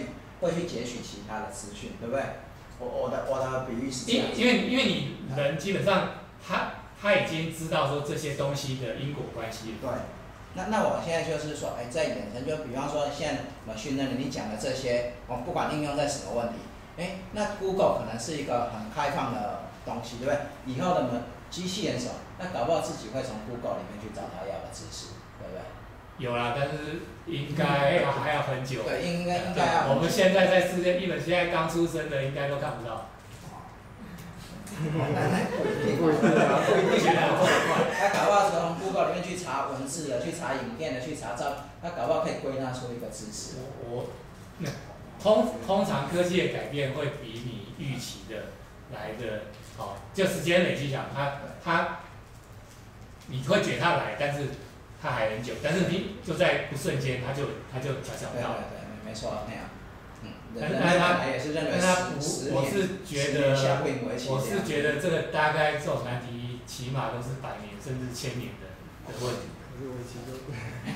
会去截取其他的资讯，对不对？我我的我的比喻是这样子。 因因为因为你人基本上他他已经知道说这些东西的因果关系。 对。那那我现在就是说，哎，在衍生，就比方说现在machine learning你讲的这些，我、哦、不管应用在什么问题，哎，那 Google 可能是一个很开放的东西，对不对？以后的我们机器人手，那搞不好自己会从 Google 里面去找他要的知识，对不对？ 有啦，但是应该要还要很久。 对，应该应该要。 我们现在在世界，一本现在刚出生的应该都看不到。 不一定啊，不一定啊。他搞不好从 Google 里面去查文字的，去查影片的，去查照，他搞不好可以归纳出一个知识。 我我通通常科技的改变会比你预期的来的好，就时间累积讲，它它你会觉得它来，但是它还很久，但是你就在不瞬间，它就它就悄悄到。 对对对，没错那样。 但是他， 也是认为但他不，我是觉得，我是觉得这个大概这种难题，起码都是百年甚至千年的的问题。 可是围棋就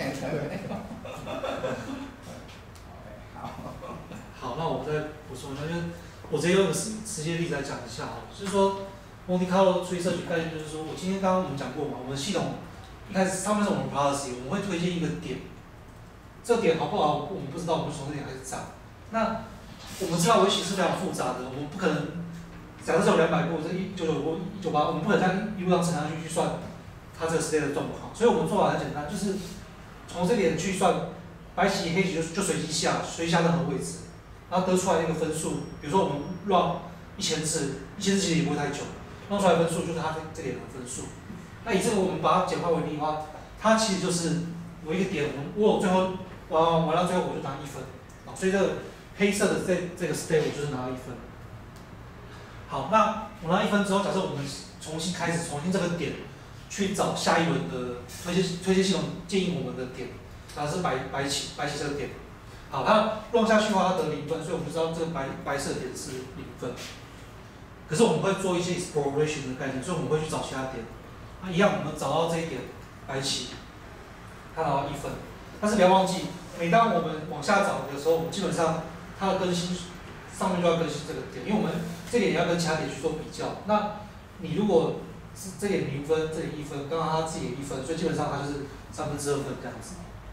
好， 好，那我再补充一下，就是我直接用个实实际的例子来讲一下哈，就是说 Monte Carlo tree search概念就是说我今天刚刚我们讲过嘛，我们系统一开始上面是我们 policy， 我们会推荐一个点，这个点好不好我们不知道，我们从这点开始找。那我们知道围棋是非常复杂的，我们不可能，假设是有两百步，这一九九步、一九八，我们不可能这样一路上乘上去去算它这个 state 的状况，所以我们做法很简单，就是从这点去算白棋、黑棋就就随机下，随机下任何位置，然后得出来那个分数，比如说我们乱一千次，一千次其实也不会太久，弄出来的分数就是它这点的分数。那以这个我们把它简化为例的话，它其实就是我一个点，我我最后玩玩玩到最后我就拿一分，啊，所以这个。黑色的这这个 state 我就是拿了一分。好，那我拿一分之后，假设我们重新开始，重新这个点去找下一轮的推荐推荐系统建议我们的点，它是白白棋白棋这个点。好，它乱下去的话，它得零分，所以我们就知道这个白白色点是零分。可是我们会做一些 exploration 的概念，所以我们会去找其他点。那一样，我们找到这一点白棋，它拿到一分。但是不要忘记，每当我们往下找的时候，我们基本上它的更新上面就要更新这个点，因为我们这点也要跟其他点去做比较。那你如果是这点零分，这点一分，刚刚它自己也一分，所以基本上它就是三分之二分这样子。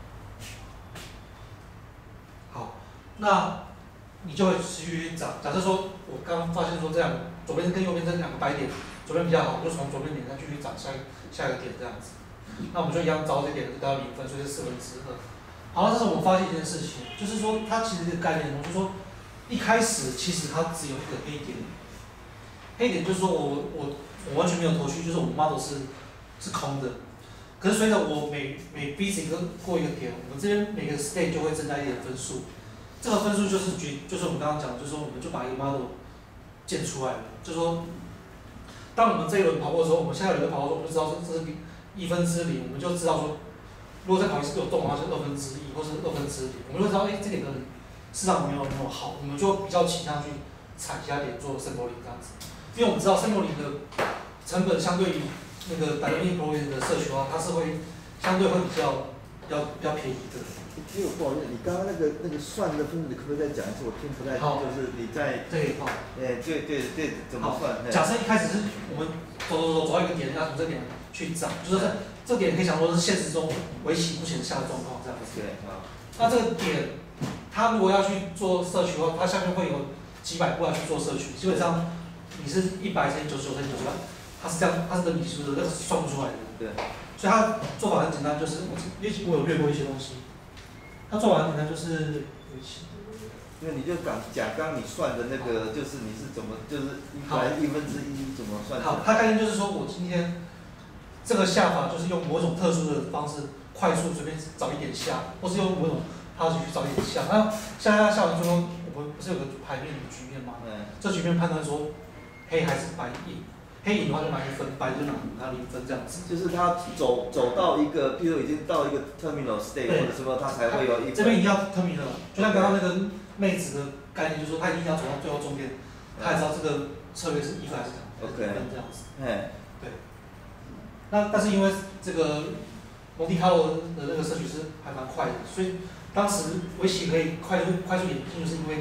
好，那你就会持续去找。假设说我刚刚发现说这样，左边跟右边这两个白点，左边比较好，我就从左边点再继续找下一下一个点这样子。那我们就一样找这点就得到零分，所以是四分之二。好，这是我们发现一件事情，就是说它其实这个概念，就是说一开始其实它只有一个黑点，黑点就是说我我我完全没有头绪，就是我们 model 是是空的。可是随着我每每 visit 过一个点，我们这边每个 state 就会增加一点分数。这个分数就是举，就是我们刚刚讲的，就是说我们就把一个 model 建出来了，就是说当我们这一轮跑过的时候，我们下一轮跑过的时候，我们就知道这这是一分之零，我们就知道说。如果再跑一次有动的话，就是二分之一或是二分之零，我们就知道，哎、欸，这点可能市场没有那么好，我们就比较倾向去踩其他点做sampling这样子，因为我们知道sampling的成本相对于那个 dynamic probability 的社区的话，它是会相对会比较比较比较便宜的。 因为不好意思，你刚刚那个那个算的分数，你可不可以再讲一次？我听不太清，就是你在对好， 哎、欸，对对对，怎么算？ 假设一开始是我们走走走走到一个点，然后从这点去找，就是。这点可以想说是现实中围棋目前下的状况这样子。 对啊。 那这个点，它如果要去做社区的话，它下面会有几百步要去做社区，基本上你是一百乘以九十九乘以九十九，它是这样，它是等比数的，那是算不出来的。 对。 所以它做法很简单，就是因为我有略过一些东西，它做法很简单，就是围棋。 因为你就讲讲刚你算的那个，就是你是怎么，就是一百一分之一怎么算？ 好，它概念就是说我今天。这个下法就是用某种特殊的方式，快速随便找一点下，或是用某种方式去找一点下。那下下下完之后，我们不是有个牌面的局面吗？嗯。这局面判断说黑还是白赢，黑赢的话就拿一分，白就拿拿零分这样子。 就是他走走到一个，譬如已经到一个 terminal state 或者什么，他才会有一。 这边一定要 terminal， 就像刚刚那个妹子的概念，就是说他一定要走到最后终点，他也知道这个策略是一分还是两分这样子。 哎。 对。那但是因为这个蒙地卡罗的那个摄取是还蛮快的，所以当时围棋可以快速快速演进，就是因为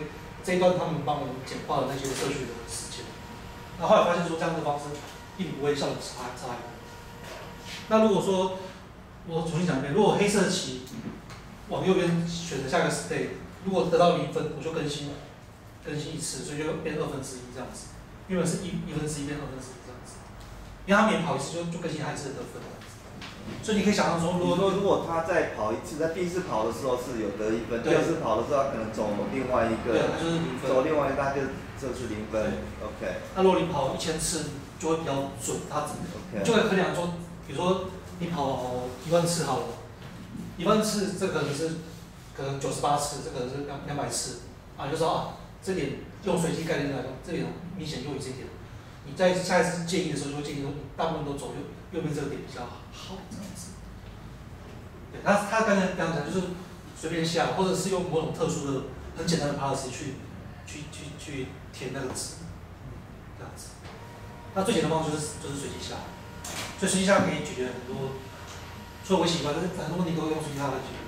这一段他们帮我们简化了那些社区的时间。那后来发现说这样的方式并不会效率差差很多。那如果说我重新讲一遍，如果黑色旗往右边选择下一个 state， 如果得到零分，我就更新更新一次，所以就变二分之一这样子。原本是一一分之一变二分之一这样子，因为他每跑一次就就更新他一次的得分。所以你可以想象说，如果说如果他在跑一次，在第一次跑的时候是有得一分，第二次跑的时候他可能走另外一个， 对，他就是零分， 走另外一个他就就是零分 ，OK。 那如果你跑一千次，就会比较准，他整个就会衡量说，比如说你跑一万次好了，一万次这可能是可能九十八次，这可能是两两百次，啊，你就说啊，这点用随机概念来说，这点明显优于这一点。你在下一次建议的时候，就会建议说，你大部分都走右右边这个点比较好，这样子。对，他他刚才刚讲就是随便下，或者是用某种特殊的、很简单的 policy 去去去去填那个值，这样子。那最简单的方式就是就是随机下，所以随机下可以解决很多，除了围棋以外，但是很多问题都用随机下来解决。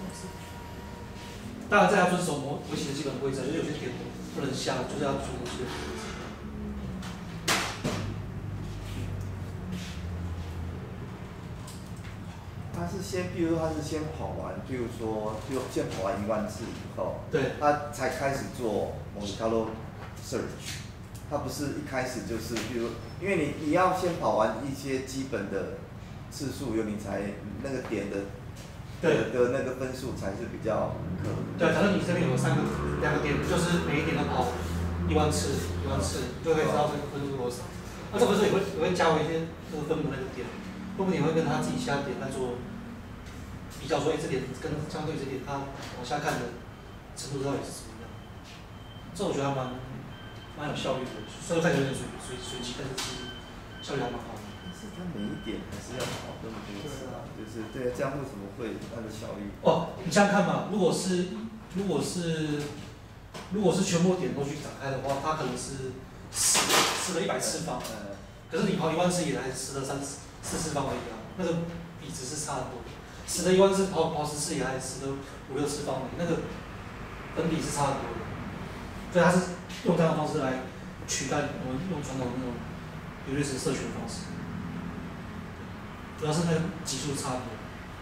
当然，这要遵守模围棋的基本规则，就是有些点不能下，就是要遵守基本规则。 他是先，比如说他是先跑完，比如说就先跑完一万次以后， 对， 他才开始做 Monte Carlo search。他不是一开始就是，比如，因为你你要先跑完一些基本的次数，有你才那个点的， 对的那个分数才是比较可。 对，假设你这边有三个两个点，就是每一点都跑一万次，一万次，就可以知道这个分数多少。那这个时候也会也会加为一些这个分母那个点，分母点会跟他自己其他点来做比较，说哎这点跟相对这点它往下看的程度到底是怎么样。这我觉得还蛮蛮有效率的，虽然看起来有点随随随机，但是其实效率还蛮好的。 但是他每一点还是要跑这么多次啊，就是对，这样为什么会它的效率？ 哦，你想想看嘛，如果是如果是如果是全部点都去展开的话，它可能是十十的一百次方， 嗯， 可是你跑一万次也还是十的三四次方而已啊，那个比值是差很多的。十的一万次跑跑十次也还是十的五六次方而已，那个本比是差很多的。所以它是用这样的方式来取代我们用传统的那种流水式社群的方式，主要是那个级数差很多。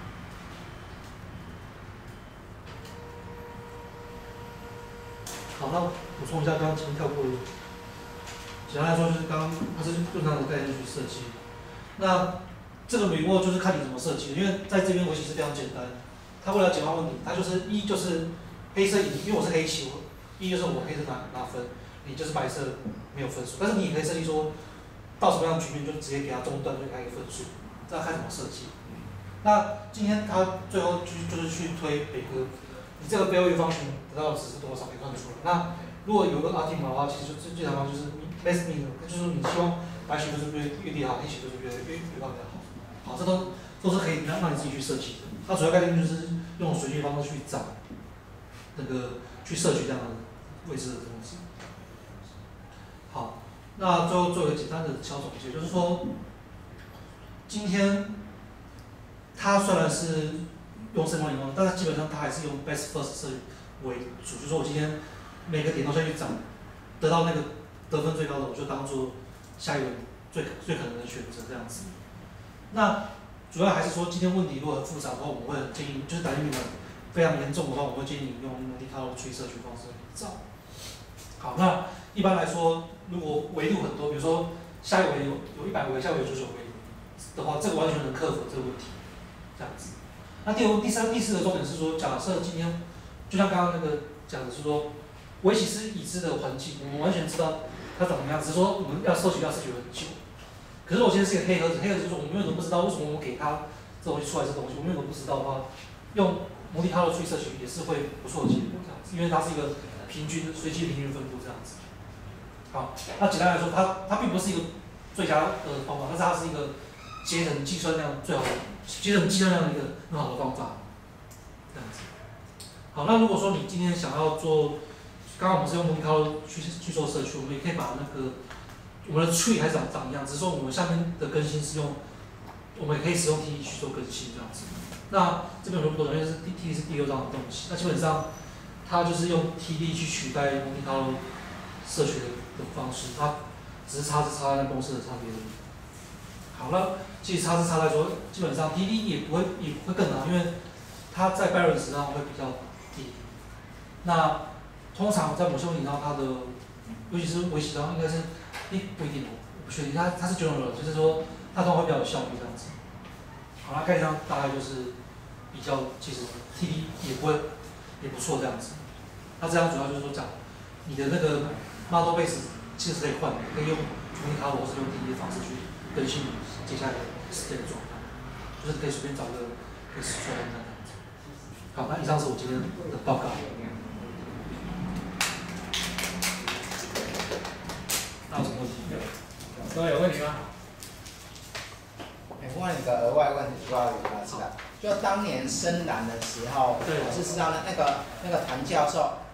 好，那补充一下刚刚前面跳过的，简单来说就是刚刚它是用这样的概念去设计。那这个 reward 就是看你怎么设计的，因为在这边围棋是非常简单，它为了简化问题，它就是一就是黑色赢，因为我是黑棋，我一就是我黑色拿拿分，你就是白色没有分数。但是你也可以设计说，到什么样的局面就直接给它中断，就给它一个分数，这要看怎么设计。那今天他最后就就是去推北哥，你这个标域方程得到的值是多少可以算得出来。那如果有个 optimal 的话，其实就最最常方就是 best min， 就是你希望白棋就是越越低好，黑棋就是越越越高越好。好，这都都是可以让让你自己去设计的。它主要概念就是用随机方式去找那个去摄取这样的位置的东西。好，那最后做一个简单的小总结，就是说，今天它虽然是用深光荧光，但是基本上它还是用 best first 设为主，就是说我今天每个点都下去找，得到那个得分最高的，我就当做下一轮最最可能的选择这样子。那主要还是说，今天问题如果很复杂的话，我们会很建议，就是打击你们非常严重的话，我会建议你用 Monte Carlo tree社区方式来找。好，那一般来说，如果维度很多，比如说下一维有有一百维，下一维有九十九维的话，这个完全能克服这个问题，这样子。那第五、第三、第四个重点是说，假设今天就像刚刚那个讲的是说，围棋是已知的环境，我们完全知道它长什么样，只是说我们要收集要收集很久。可是我今天是一个黑盒子，黑盒子就是我们永远都不知道为什么我们给它这东西出来这东西，我们永远都不知道的话，用Monte Carlo tree社区也是会不错的结果这样子，因为它是一个平均随机平均分布这样子。好，那简单来说，它它并不是一个最佳的方法，但是它是一个节省计算量最好的、节省计算量的一个很好的方法，这样子。好，那如果说你今天想要做，刚刚我们是用Monte Carlo去去做社区，我们也可以把那个我们的 tree 还长长一样，只是说我们下面的更新是用，我们也可以使用 T 去做更新这样子。那这边有很多东西是 T T 是第六章的东西，那基本上它就是用 T D 去取代 Monte Carlo 社群的的方式，它只是差是差在公式的差别而已。好了，其实差是差在说，基本上 T D 也不会也会更难，因为它在 balance 上会比较低。那通常在某些问题上，它的尤其是围棋上应该是，诶、不一定哦，我不确定，它它是 general， 就是说它通常会比较有效率这样子。好，那概念上大概就是比较，其实 T D 也不会也不错这样子。那这样主要就是说讲你的那个 model base 其实可以换的，可以用 Monte Carlo 或是用 T D 的方式去更新你接下来的 state 的状态，就是可以随便找个可以出来看看。好，那以上是我今天的报告。那有什么问题？ 各位有问题吗？ 哎，问一个额外问题，不知道有没有知道？就当年深蓝的时候， 对我是知道那那个那个谭教授